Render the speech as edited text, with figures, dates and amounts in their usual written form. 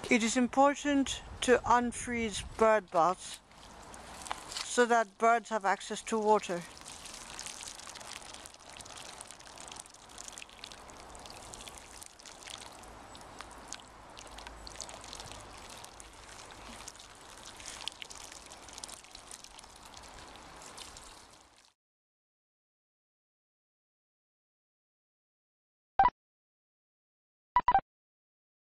It is important to unfreeze bird baths so that birds have access to water.